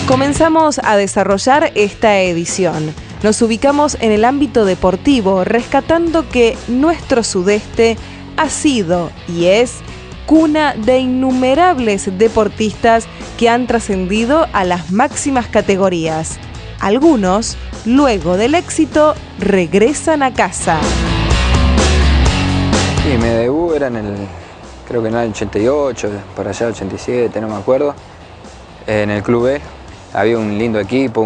Comenzamos a desarrollar esta edición. Nos ubicamos en el ámbito deportivo, rescatando que nuestro sudeste ha sido y es cuna de innumerables deportistas que han trascendido a las máximas categorías. Algunos, luego del éxito, regresan a casa. Sí, mi debut era creo que en el año 88, por allá 87, no me acuerdo, en el Club B. Había un lindo equipo,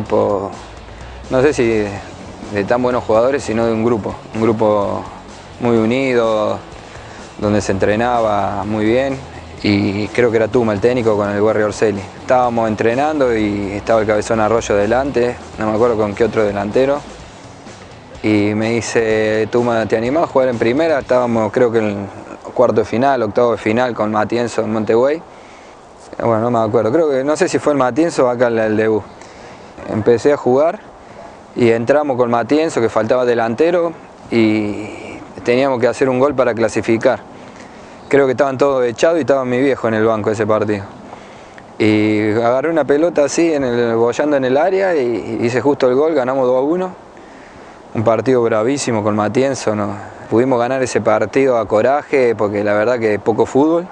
no sé si de tan buenos jugadores, sino de un grupo muy unido, donde se entrenaba muy bien, y creo que era Tuma el técnico con el Guerri Orselli. Estábamos entrenando y estaba el Cabezón Arroyo delante, no me acuerdo con qué otro delantero, y me dice: Tuma, ¿te animás a jugar en primera? Estábamos creo que en cuarto de final, octavo de final con Matienzo en Montevideo. Bueno, no me acuerdo, no sé si fue el Matienzo o acá el debut. Empecé a jugar y entramos con Matienzo, que faltaba delantero, y teníamos que hacer un gol para clasificar. Creo que estaban todos echados y estaba mi viejo en el banco ese partido. Y agarré una pelota así, boyando en el área, y hice justo el gol, ganamos 2-1. Un partido bravísimo con Matienzo, ¿no? Pudimos ganar ese partido a coraje, porque la verdad que poco fútbol.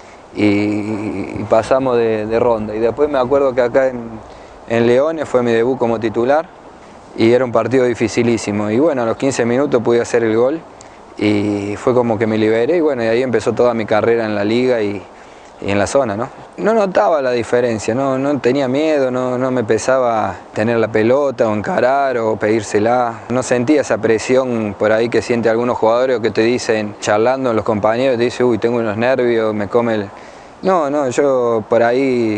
Y pasamos de ronda. Y después me acuerdo que acá en Leones fue mi debut como titular y era un partido dificilísimo. Y bueno, a los 15 minutos pude hacer el gol y fue como que me liberé, y bueno, y ahí empezó toda mi carrera en la liga y en la zona, ¿no? No notaba la diferencia, no tenía miedo, no me pesaba tener la pelota o encarar o pedírsela. No sentía esa presión por ahí que sienten algunos jugadores, o que te dicen, charlando los compañeros, te dicen: uy, tengo unos nervios, me come el... No, yo por ahí,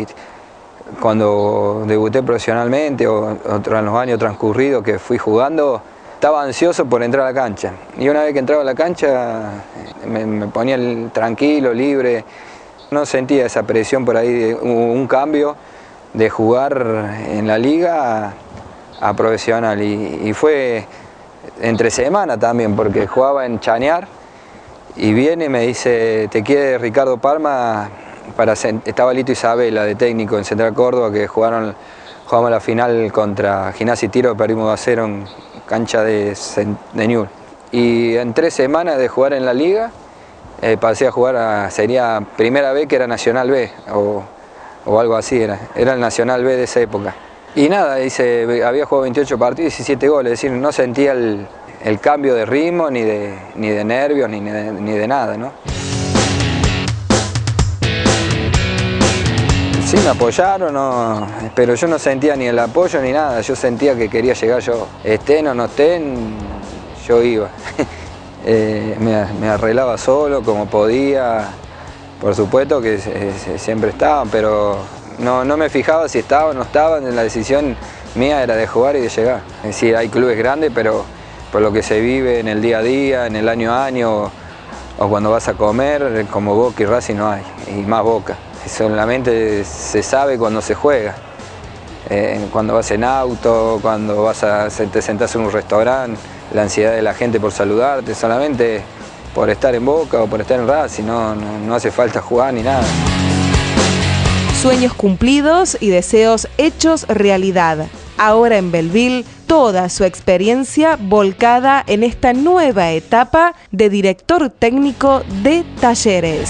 cuando debuté profesionalmente o en los años transcurridos que fui jugando, estaba ansioso por entrar a la cancha. Y una vez que entraba a la cancha me ponía tranquilo, libre. No sentía esa presión por ahí de un cambio de jugar en la liga a profesional. Y fue entre semana también, porque jugaba en Chañar y viene y me dice: te quiere Ricardo Palma, estaba Lito Isabela de técnico en Central Córdoba, que jugamos la final contra Gimnasia y Tiro, perdimos 2-0 en cancha de Newell's. Y en 3 semanas de jugar en la liga, pasé a jugar sería primera B, que era Nacional B, o algo así, era el Nacional B de esa época. Y nada, había jugado 28 partidos y 17 goles, es decir, no sentía el cambio de ritmo, ni de nervios, ni de nada, ¿no? Sí, me apoyaron, pero yo no sentía ni el apoyo ni nada. Yo sentía que quería llegar yo. Estén o no estén, yo iba. Me arreglaba solo como podía. Por supuesto que siempre estaban, pero no me fijaba si estaban o no estaban. La decisión mía era de jugar y de llegar. Es decir, hay clubes grandes, pero por lo que se vive en el día a día, en el año a año, o cuando vas a comer, como Boca y Racing no hay, y más Boca. Solamente se sabe cuando se juega, cuando vas en auto, cuando te sentás en un restaurante, la ansiedad de la gente por saludarte, solamente por estar en Boca o por estar en Racing, no hace falta jugar ni nada. Sueños cumplidos y deseos hechos realidad. Ahora en Belleville, toda su experiencia volcada en esta nueva etapa de director técnico de Talleres.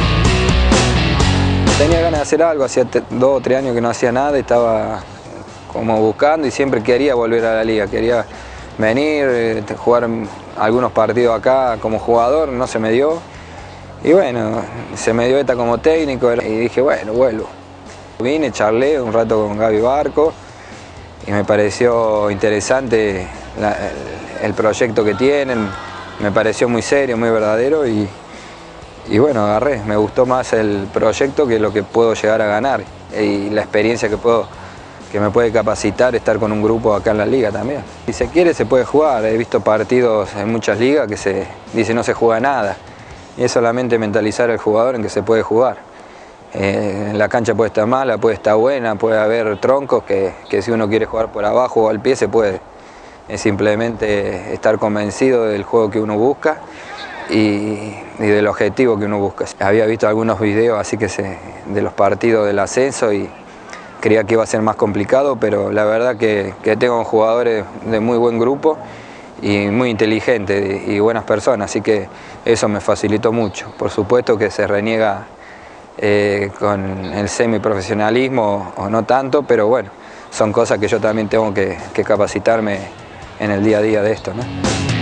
Tenía ganas de hacer algo, hacía 2 o 3 años que no hacía nada y estaba como buscando, y siempre quería volver a la liga, quería venir, jugar algunos partidos acá como jugador, no se me dio. Y bueno, se me dio esta como técnico y dije, bueno, vuelvo. Vine, charlé un rato con Gaby Barco y me pareció interesante el proyecto que tienen, me pareció muy serio, muy verdadero y bueno, agarré. Me gustó más el proyecto que lo que puedo llegar a ganar y la experiencia que me puede capacitar estar con un grupo acá en la liga también. Si se quiere se puede jugar, he visto partidos en muchas ligas que se dice no se juega nada y es solamente mentalizar al jugador en que se puede jugar. La cancha puede estar mala, puede estar buena, puede haber troncos que si uno quiere jugar por abajo o al pie se puede. Es simplemente estar convencido del juego que uno busca y del objetivo que uno busca. Había visto algunos videos así de los partidos del ascenso y creía que iba a ser más complicado, pero la verdad que tengo jugadores de muy buen grupo y muy inteligentes y buenas personas, así que eso me facilitó mucho. Por supuesto que se reniega con el semiprofesionalismo o no tanto, pero bueno, son cosas que yo también tengo que capacitarme en el día a día de esto, ¿no?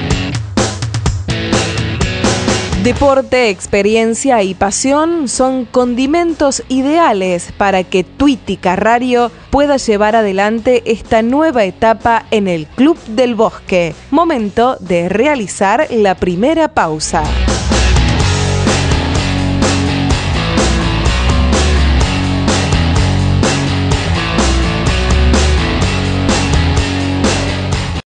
Deporte, experiencia y pasión son condimentos ideales para que Tweety Carrario pueda llevar adelante esta nueva etapa en el Club del Bosque. Momento de realizar la primera pausa.